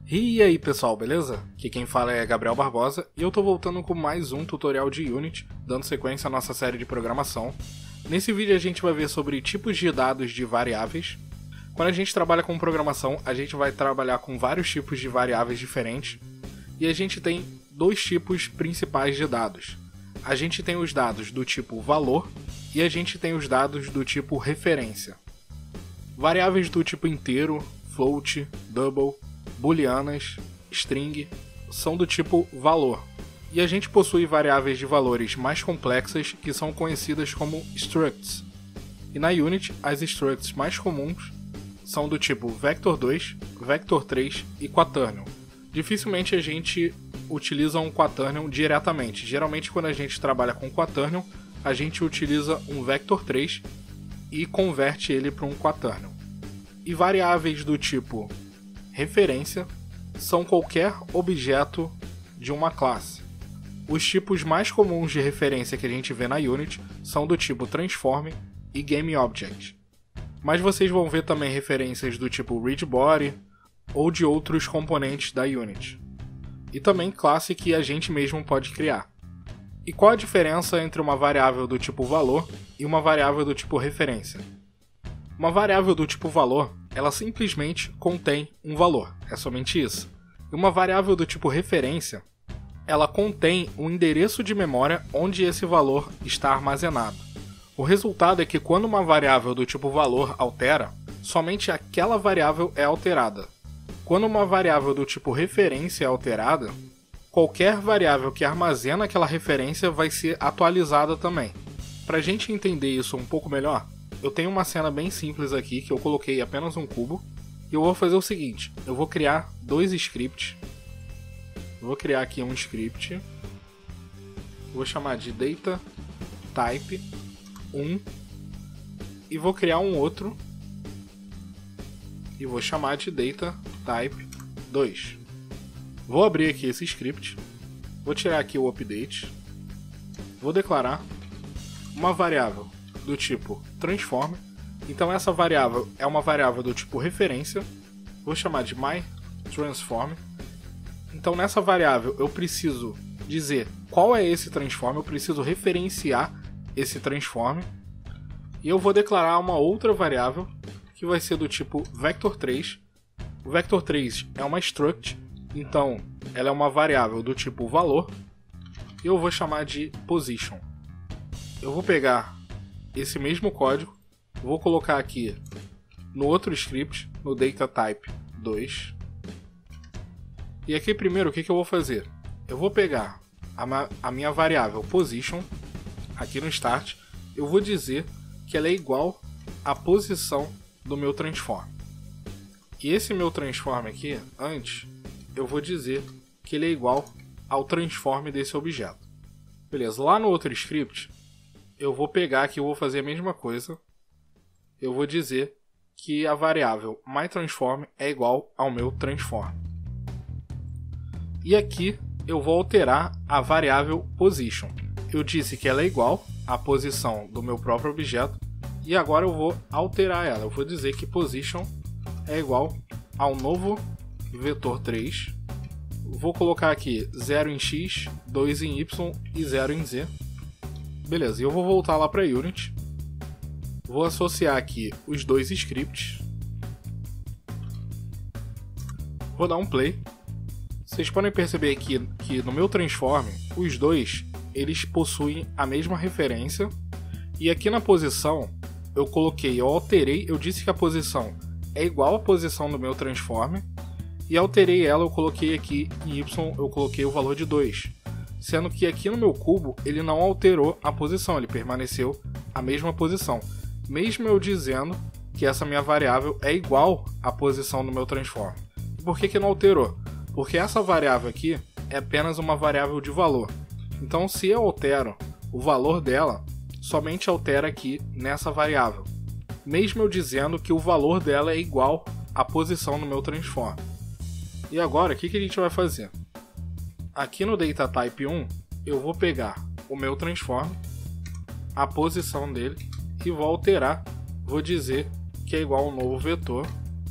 E aí pessoal, beleza? Aqui quem fala é Gabriel Barbosa e eu tô voltando com mais um tutorial de Unity, dando sequência à nossa série de programação. Nesse vídeo a gente vai ver sobre tipos de dados de variáveis. Quando a gente trabalha com programação, a gente vai trabalhar com vários tipos de variáveis diferentes e a gente tem dois tipos principais de dados. A gente tem os dados do tipo valor e a gente tem os dados do tipo referência. Variáveis do tipo inteiro, float, double, booleanas, string, são do tipo valor. E a gente possui variáveis de valores mais complexas que são conhecidas como structs. E na Unity, as structs mais comuns são do tipo vector2, vector3 e quaternion. Dificilmente a gente utiliza um quaternion diretamente. Geralmente quando a gente trabalha com quaternion, a gente utiliza um vector3 e converte ele para um quaternion. E variáveis do tipo referência são qualquer objeto de uma classe. Os tipos mais comuns de referência que a gente vê na Unity são do tipo transform e GameObject. Mas vocês vão ver também referências do tipo readBody ou de outros componentes da Unity. E também classe que a gente mesmo pode criar. E qual a diferença entre uma variável do tipo valor e uma variável do tipo referência? Uma variável do tipo valor, ela simplesmente contém um valor, é somente isso. E uma variável do tipo referência, ela contém um endereço de memória onde esse valor está armazenado. O resultado é que quando uma variável do tipo valor altera, somente aquela variável é alterada. Quando uma variável do tipo referência é alterada, qualquer variável que armazena aquela referência vai ser atualizada também. Para a gente entender isso um pouco melhor, eu tenho uma cena bem simples aqui que eu coloquei apenas um cubo. E eu vou fazer o seguinte, eu vou criar dois scripts. Vou criar aqui um script. Vou chamar de dataType 1. E vou criar um outro. E vou chamar de dataType 2. Vou abrir aqui esse script. Vou tirar aqui o update. Vou declarar uma variável do tipo transform. Então essa variável é uma variável do tipo referência. Vou chamar de myTransform. Então nessa variável eu preciso dizer qual é esse transform, eu preciso referenciar esse transform. E eu vou declarar uma outra variável que vai ser do tipo vector3. O vector3 é uma struct, então ela é uma variável do tipo valor. E eu vou chamar de position. Eu vou pegar esse mesmo código, vou colocar aqui no outro script, no dataType 2. E aqui primeiro o que eu vou fazer? Eu vou pegar a minha variável position, aqui no start, eu vou dizer que ela é igual à posição do meu transform. E esse meu transform aqui, antes, eu vou dizer que ele é igual ao transform desse objeto. Beleza, lá no outro script, eu vou pegar aqui, eu vou fazer a mesma coisa. Eu vou dizer que a variável myTransform é igual ao meu transform. E aqui eu vou alterar a variável position. Eu disse que ela é igual à posição do meu próprio objeto. E agora eu vou alterar ela. Eu vou dizer que position é igual ao novo vetor3. Vou colocar aqui 0 em x, 2 em y e 0 em z. Beleza, e eu vou voltar lá para Unity. Vou associar aqui os dois scripts. Vou dar um play. Vocês podem perceber aqui que no meu transform, os dois eles possuem a mesma referência. E aqui na posição, eu alterei, eu disse que a posição é igual à posição do meu transform. E alterei ela, eu coloquei aqui em y, eu coloquei o valor de 2. Sendo que aqui no meu cubo ele não alterou a posição, ele permaneceu a mesma posição. Mesmo eu dizendo que essa minha variável é igual à posição do meu transform. Por que não alterou? Porque essa variável aqui é apenas uma variável de valor. Então se eu altero o valor dela, somente altera aqui nessa variável. Mesmo eu dizendo que o valor dela é igual à posição do meu transform. E agora o que a gente vai fazer? Aqui no dataType 1, eu vou pegar o meu transform, a posição dele, e vou alterar, vou dizer que é igual ao novo vetor,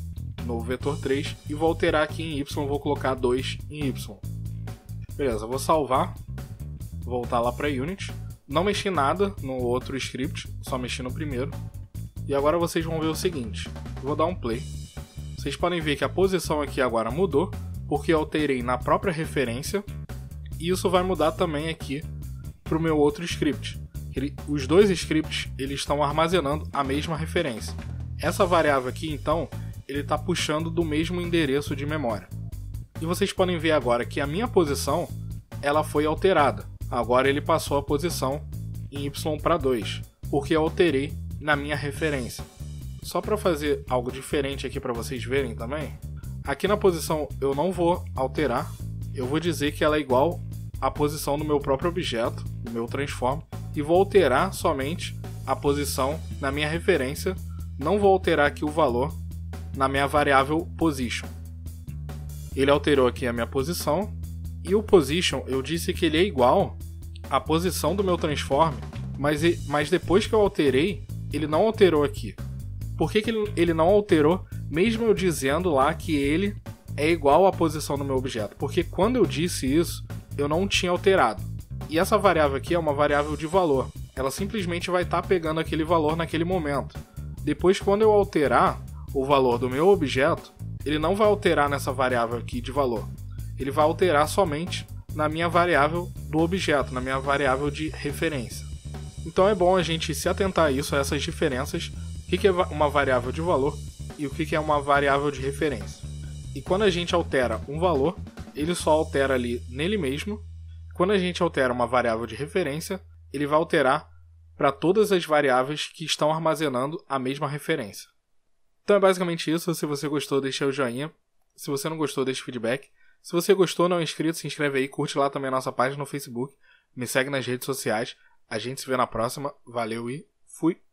novo vetor 3, e vou alterar aqui em y, vou colocar 2 em y. Beleza, vou salvar, voltar lá para Unity. Não mexi nada no outro script, só mexi no primeiro. E agora vocês vão ver o seguinte, vou dar um play. Vocês podem ver que a posição aqui agora mudou, porque eu alterei na própria referência, e isso vai mudar também aqui para o meu outro script. Os dois scripts eles estão armazenando a mesma referência. Essa variável aqui, então, ele está puxando do mesmo endereço de memória. E vocês podem ver agora que a minha posição ela foi alterada. Agora ele passou a posição em y para 2, porque eu alterei na minha referência. Só para fazer algo diferente aqui para vocês verem também, aqui na posição eu não vou alterar, eu vou dizer que ela é igual à posição do meu próprio objeto, do meu transform, e vou alterar somente a posição na minha referência, não vou alterar aqui o valor na minha variável position. Ele alterou aqui a minha posição, e o position eu disse que ele é igual à posição do meu transform, mas depois que eu alterei, ele não alterou aqui. Por que ele não alterou, mesmo eu dizendo lá que ele é igual à posição do meu objeto? Porque quando eu disse isso, eu não tinha alterado. E essa variável aqui é uma variável de valor. Ela simplesmente vai estar pegando aquele valor naquele momento. Depois, quando eu alterar o valor do meu objeto, ele não vai alterar nessa variável aqui de valor. Ele vai alterar somente na minha variável do objeto, na minha variável de referência. Então é bom a gente se atentar a isso, a essas diferenças, o que é uma variável de valor e o que é uma variável de referência. E quando a gente altera um valor, ele só altera ali nele mesmo. Quando a gente altera uma variável de referência, ele vai alterar para todas as variáveis que estão armazenando a mesma referência. Então é basicamente isso. Se você gostou, deixa o joinha. Se você não gostou, deixa o feedback. Se você gostou, não é inscrito, se inscreve aí, curte lá também a nossa página no Facebook, me segue nas redes sociais. A gente se vê na próxima. Valeu e fui!